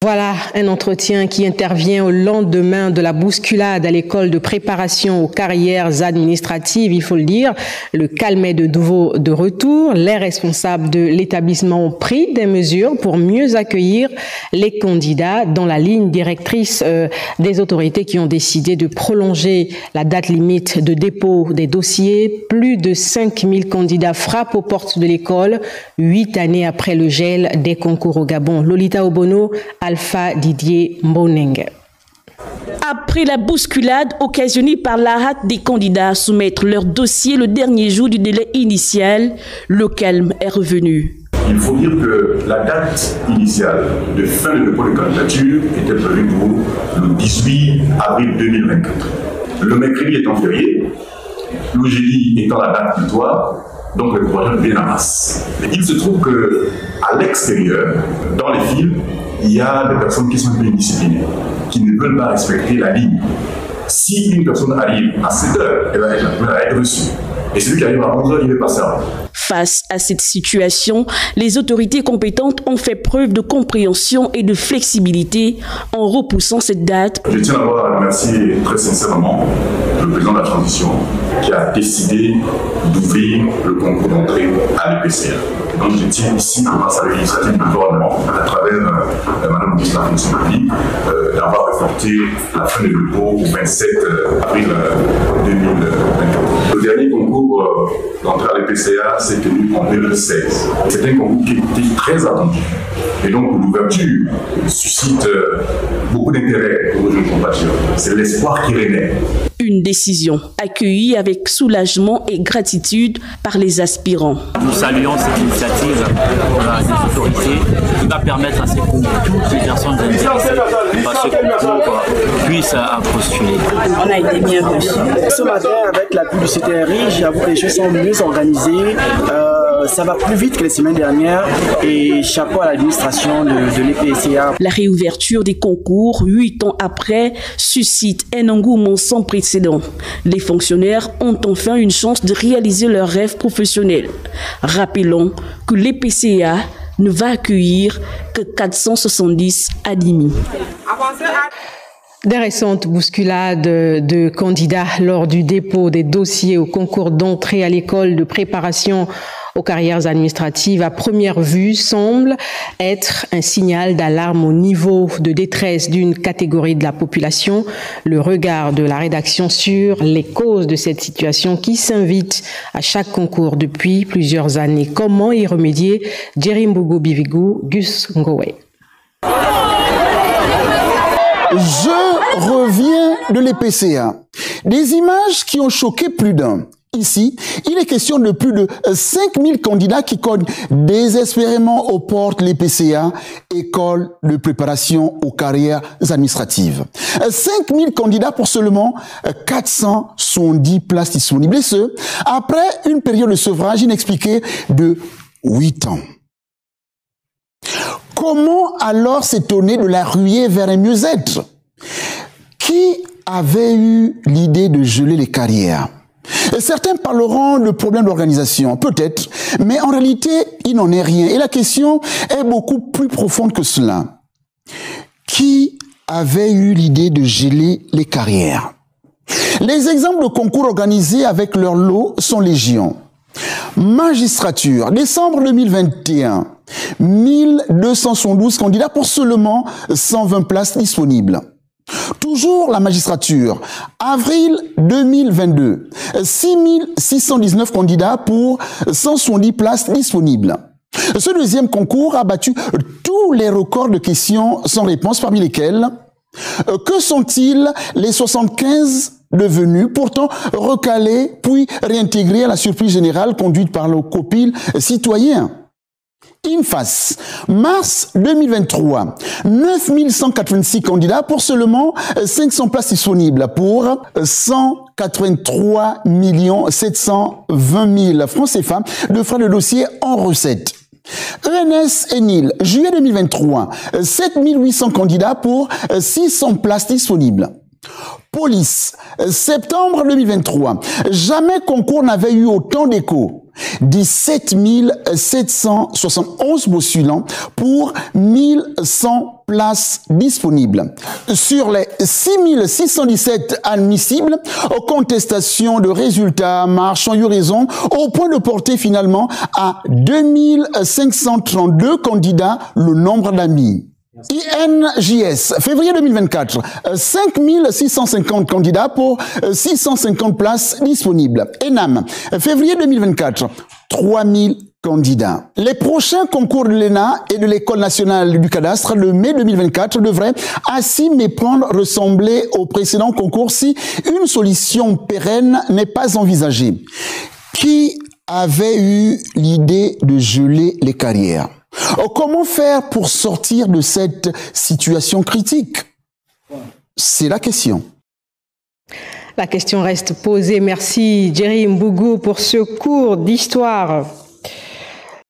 Voilà un entretien qui intervient au lendemain de la bousculade à l'école de préparation aux carrières administratives, il faut le dire. Le calme est de nouveau de retour. Les responsables de l'établissement ont pris des mesures pour mieux accueillir les candidats dans la ligne directrice des autorités qui ont décidé de prolonger la date limite de dépôt des dossiers. Plus de 5000 candidats frappent aux portes de l'école, 8 années après le gel des concours au Gabon. Lolita Obono, Alpha Didier Mboneng. Après la bousculade occasionnée par la hâte des candidats à soumettre leur dossier le dernier jour du délai initial, le calme est revenu. Il faut dire que la date initiale de fin de dépôt de candidature était prévue pour le 18 avril 2024. Le mercredi étant férié, le jeudi étant la date butoir, donc les projets viennent en masse. Il se trouve qu'à l'extérieur, dans les files, il y a des personnes qui sont un peu indisciplinées, qui ne veulent pas respecter la ligne. Si une personne arrive à 7 heures, elle va être reçue. Et celui qui arrive à 11 heures, il est passé avant. Face à cette situation, les autorités compétentes ont fait preuve de compréhension et de flexibilité en repoussant cette date. Je tiens d'abord à remercier très sincèrement le président de la transition qui a décidé d'ouvrir le concours d'entrée à l'EPCA. Donc je tiens ici, grâce à l'initiative du gouvernement, à travers Mme le ministre de la fonction publique, d'avoir reporté la fin de dépôt au 27 avril 2024. Le dernier concours d'entrée à l'EPCA s'est tenu en 2016. C'est un concours qui était très attendu. Et donc l'ouverture suscite beaucoup d'intérêt pour nos jeunes compatriotes. C'est l'espoir qui renaît. Une décision accueillie avec soulagement et gratitude par les aspirants. Nous saluons cette initiative des autorités qui va permettre à toutes les personnes intéressées par ce concours puissent postuler. On a été bien reçus. Ce matin, avec l'appui du CTRI, j'avoue que les choses sont mieux organisées. Ça va plus vite que les semaines dernières et chapeau à l'administration de l'EPCA. La réouverture des concours, 8 ans après, suscite un engouement sans précédent. Les fonctionnaires ont enfin une chance de réaliser leurs rêves professionnels. Rappelons que l'EPCA ne va accueillir que 470 admis. Des récentes bousculades de candidats lors du dépôt des dossiers au concours d'entrée à l'école de préparation aux carrières administratives à première vue semblent être un signal d'alarme au niveau de détresse d'une catégorie de la population. Le regard de la rédaction sur les causes de cette situation qui s'invite à chaque concours depuis plusieurs années. Comment y remédier? Jerry Mbogo Bivigou, Gus Ngowe. Je reviens de l'EPCA. Des images qui ont choqué plus d'un. Ici, il est question de plus de 5000 candidats qui cognent désespérément aux portes de l'EPCA, école de préparation aux carrières administratives. 5000 candidats pour seulement 470 places disponibles. Et ce, après une période de sevrage inexpliquée de 8 ans. Comment alors s'étonner de la ruée vers un mieux-être? Qui avait eu l'idée de geler les carrières? Certains parleront de problèmes d'organisation, peut-être, mais en réalité, il n'en est rien. Et la question est beaucoup plus profonde que cela. Qui avait eu l'idée de geler les carrières? Les exemples de concours organisés avec leur lot sont légion. Magistrature, décembre 2021, 1272 candidats pour seulement 120 places disponibles. Toujours la magistrature, avril 2022, 6619 candidats pour 170 places disponibles. Ce deuxième concours a battu tous les records de questions sans réponse, parmi lesquels que sont-ils les 75 devenus, pourtant recalés, puis réintégrés à la surprise générale conduite par le COPIL citoyen? INFAS, mars 2023, 9186 candidats pour seulement 500 places disponibles pour 183 720 000 francs CFA de frais de dossier en recettes. ENS et NIL, juillet 2023, 7800 candidats pour 600 places disponibles. Police, septembre 2023, jamais concours n'avait eu autant d'écho. 17 771 postulants pour 1100 places disponibles. Sur les 6 617 admissibles, contestation de résultats marchant eu raison au point de porter finalement à 2532 candidats le nombre d'amis. INJS, février 2024, 5650 candidats pour 650 places disponibles. ENAM, février 2024, 3000 candidats. Les prochains concours de l'ENA et de l'École nationale du cadastre de mai 2024 devraient, à s'y méprendre, ressembler aux précédents concours si une solution pérenne n'est pas envisagée. Qui avait eu l'idée de geler les carrières? Comment faire pour sortir de cette situation critique? C'est la question. La question reste posée. Merci Jerry Mbougou pour ce cours d'histoire.